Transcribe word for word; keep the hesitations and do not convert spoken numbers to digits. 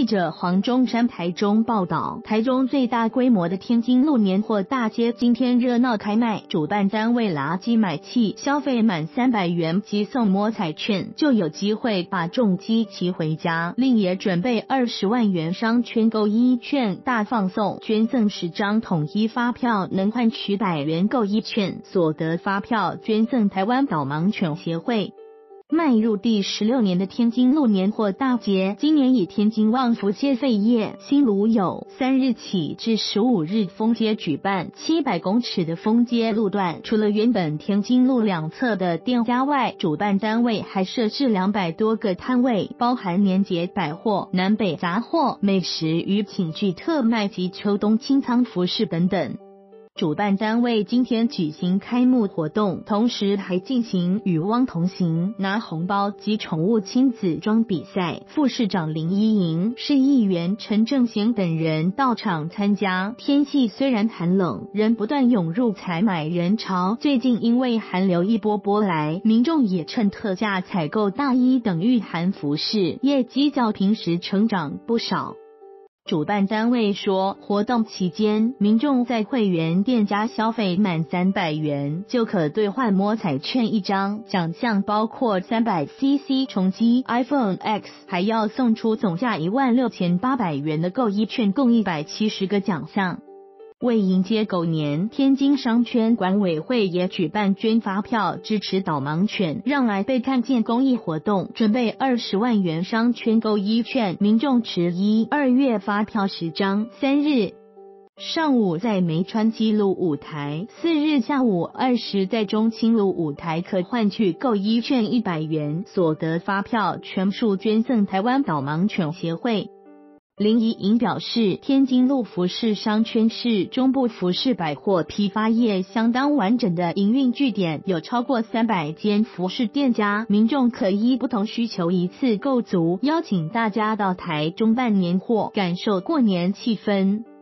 记者黄中山台中报道，台中最大规模的天津路年货大街今天热闹开卖，主办单位垃圾买气，消费满三百元即送摸彩券，就有机会把重机骑回家。另也准备二十万元商圈购一券大放送，捐赠十张统一发票，能换取百元购一券，所得发票捐赠台湾导盲犬协会。迈入第十六年的天津路年货大街，今年以天津旺福蟹肺业新芦友三日起至十五日封街举办七百公尺的封街路段，除了原本天津路两侧的店家外，主办单位还设置两百多个摊位，包含年节百货、南北杂货、美食与寝具特卖及秋冬清仓服饰等等。主办单位今天举行开幕活动，同时还进行与汪同行拿红包及宠物亲子装比赛。副市长林依莹、市议员陈正贤等人到场参加。天气虽然寒冷，仍不断涌入采买人潮。最近因为寒流一波波来，民众也趁特价采购大衣等御寒服饰，业绩较平时成长不少。主办单位说，活动期间，民众在会员店家消费满三百元，就可兑换摸彩券一张，奖项包括三百 C C 重机 iPhone X， 还要送出总价一万六千八百元的购一券，共一百七十个奖项。为迎接狗年，天津商圈管委会也举办捐发票支持导盲犬让爱被看见公益活动，准备二十万元商圈购一券，民众持一、二月发票十张，三日上午在梅川西路舞台，四日下午二时在中清路舞台可换取购一券一百元，所得发票全数捐赠台湾导盲犬协会。林怡莹表示，天津路服饰商圈是中部服饰百货批发业相当完整的营运据点，有超过三百间服饰店家，民众可依不同需求一次购足，邀请大家到台中办年货，感受过年气氛。